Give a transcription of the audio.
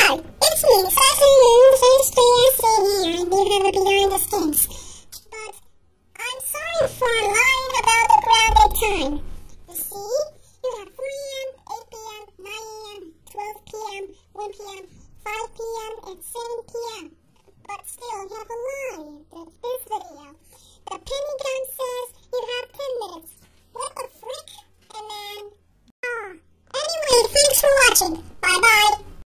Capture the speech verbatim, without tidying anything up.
Hello, it's me, Sassy Moon, the first day I see here. I do have a behind the scenes. But I'm sorry for lying about the grounded time. You see, you have four a m, eight p m, nine a m, twelve p m, one p m, five p m, and seven p m But still, you have a lie. That's this video. The Pentagon says